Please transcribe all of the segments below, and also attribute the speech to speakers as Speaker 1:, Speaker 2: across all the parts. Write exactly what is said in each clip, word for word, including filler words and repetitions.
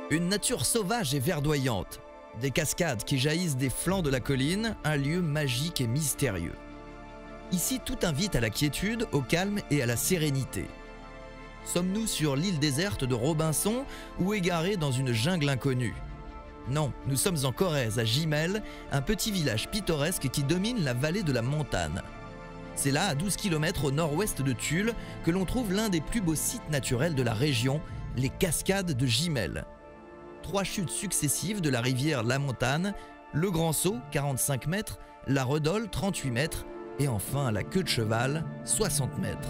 Speaker 1: Une nature sauvage et verdoyante, des cascades qui jaillissent des flancs de la colline, un lieu magique et mystérieux. Ici, tout invite à la quiétude, au calme et à la sérénité. Sommes-nous sur l'île déserte de Robinson ou égarés dans une jungle inconnue? Non, nous sommes en Corrèze, à Gimel, un petit village pittoresque qui domine la vallée de la Montagne. C'est là, à douze kilomètres au nord-ouest de Tulle, que l'on trouve l'un des plus beaux sites naturels de la région, les cascades de Gimel. Trois chutes successives de la rivière La Montagne, le Grand Saut, quarante-cinq mètres, la Redole, trente-huit mètres, et enfin la Queue de Cheval, soixante mètres.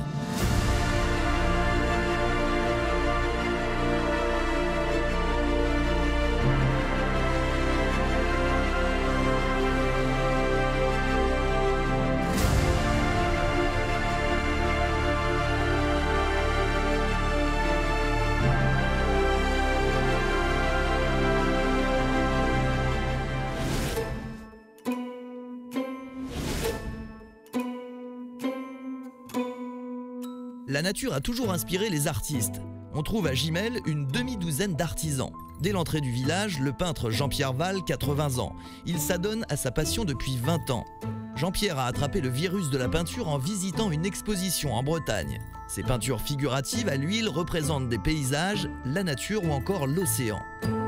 Speaker 1: La nature a toujours inspiré les artistes. On trouve à Gimel une demi-douzaine d'artisans. Dès l'entrée du village, le peintre Jean-Pierre Val, quatre-vingts ans. Il s'adonne à sa passion depuis vingt ans. Jean-Pierre a attrapé le virus de la peinture en visitant une exposition en Bretagne. Ses peintures figuratives à l'huile représentent des paysages, la nature ou encore l'océan.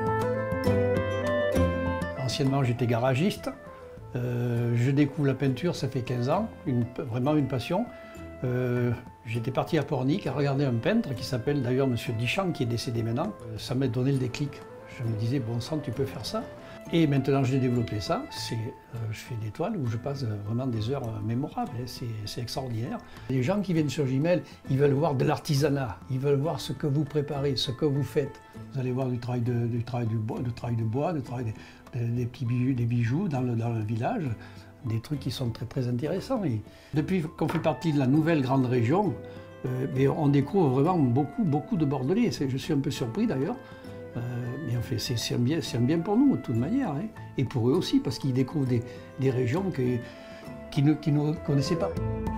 Speaker 2: Anciennement, j'étais garagiste. Euh, je découvre la peinture, ça fait quinze ans, une, vraiment une passion. Euh, J'étais parti à Pornic à regarder un peintre qui s'appelle d'ailleurs Monsieur Dicham, qui est décédé maintenant. Euh, ça m'a donné le déclic. Je me disais, bon sang, tu peux faire ça. Et maintenant, j'ai développé ça. Euh, je fais des toiles où je passe vraiment des heures mémorables. C'est extraordinaire. Les gens qui viennent sur Gimel, ils veulent voir de l'artisanat. Ils veulent voir ce que vous préparez, ce que vous faites. Vous allez voir du travail de, du travail du bois, du travail de bois, du travail des, des petits bijoux, des bijoux dans le, dans le village. Des trucs qui sont très très intéressants. Et depuis qu'on fait partie de la nouvelle grande région, euh, mais on découvre vraiment beaucoup beaucoup de Bordelais. Je suis un peu surpris d'ailleurs, euh, mais en fait c'est un bien, c'est un bien pour nous de toute manière, hein. Et pour eux aussi parce qu'ils découvrent des, des régions que, qu'ils ne, qu'ils ne connaissaient pas.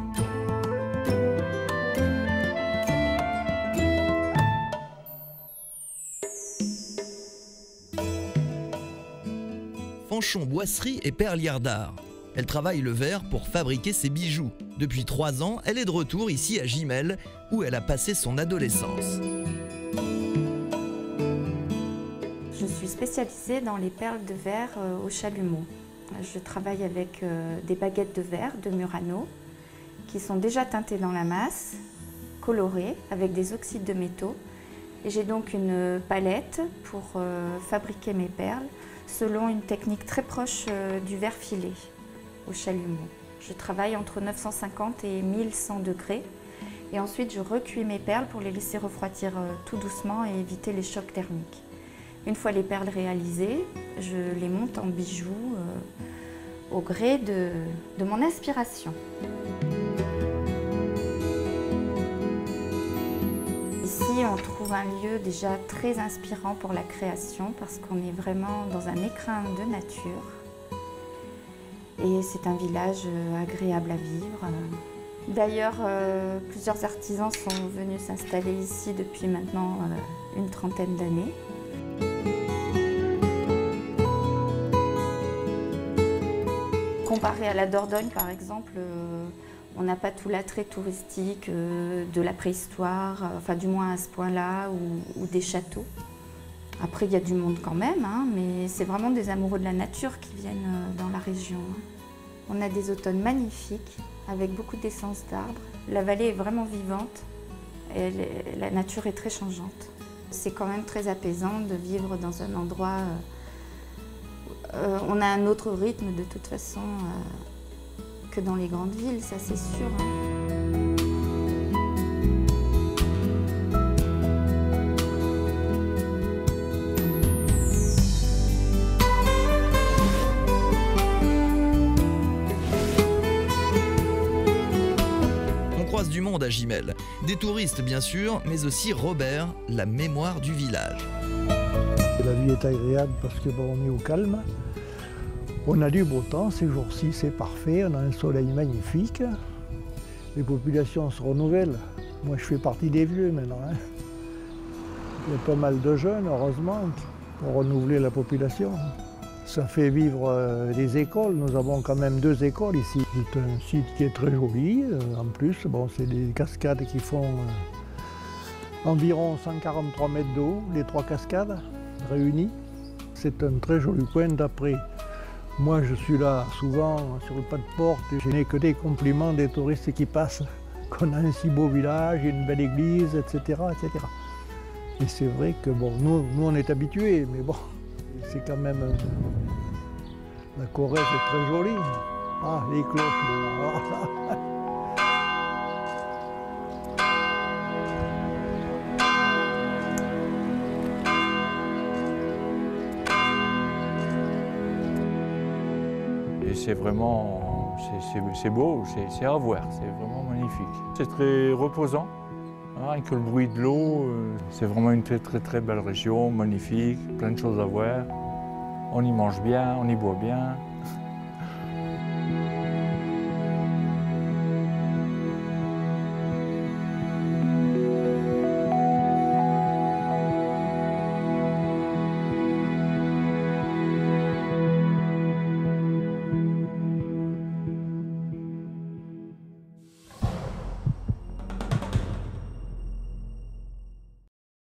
Speaker 1: Fanchon Boisserie et Perlière d'Art. Elle travaille le verre pour fabriquer ses bijoux. Depuis trois ans, elle est de retour ici à Gimel, où elle a passé son adolescence.
Speaker 3: Je suis spécialisée dans les perles de verre au chalumeau. Je travaille avec des baguettes de verre de Murano, qui sont déjà teintées dans la masse, colorées avec des oxydes de métaux. Et j'ai donc une palette pour fabriquer mes perles, selon une technique très proche du verre filé au chalumeau. Je travaille entre neuf cent cinquante et mille cent degrés et ensuite je recuis mes perles pour les laisser refroidir tout doucement et éviter les chocs thermiques. Une fois les perles réalisées, je les monte en bijoux euh, au gré de, de mon inspiration. Ici, on trouve un lieu déjà très inspirant pour la création parce qu'on est vraiment dans un écrin de nature. Et c'est un village agréable à vivre. D'ailleurs, euh, plusieurs artisans sont venus s'installer ici depuis maintenant euh, une trentaine d'années. Comparé à la Dordogne, par exemple, euh, on n'a pas tout l'attrait touristique euh, de la préhistoire, euh, enfin du moins à ce point-là, ou, ou des châteaux. Après, il y a du monde quand même, hein, mais c'est vraiment des amoureux de la nature qui viennent euh, dans la région. On a des automnes magnifiques, avec beaucoup d'essence d'arbres. La vallée est vraiment vivante, et la nature est très changeante. C'est quand même très apaisant de vivre dans un endroit... Euh, euh, on a un autre rythme de toute façon euh, que dans les grandes villes, ça c'est sûr. Hein.
Speaker 1: Du monde à Gimel. Des touristes bien sûr, mais aussi Robert, la mémoire du village.
Speaker 4: La vie est agréable parce que bon, on est au calme. On a du beau temps, ces jours-ci c'est parfait, on a un soleil magnifique. Les populations se renouvellent. Moi je fais partie des vieux maintenant. Hein. Il y a pas mal de jeunes, heureusement. pour renouveler la population. Ça fait vivre euh, des écoles. Nous avons quand même deux écoles ici. C'est un site qui est très joli. Euh, en plus, bon, c'est des cascades qui font euh, environ cent quarante-trois mètres d'eau, les trois cascades réunies. C'est un très joli coin d'après. Moi, je suis là souvent sur le pas de porte et je n'ai que des compliments des touristes qui passent, qu'on a un si beau village, une belle église, et cetera, et cetera. Et c'est vrai que bon, nous, nous on est habitués, mais bon, c'est quand même... La Corrèze est très jolie. Ah, les cloches de là.
Speaker 5: Et c'est vraiment, c'est beau, c'est à voir, c'est vraiment magnifique. C'est très reposant, hein, avec le bruit de l'eau. C'est vraiment une très très très belle région, magnifique, plein de choses à voir. On y mange bien, on y boit bien.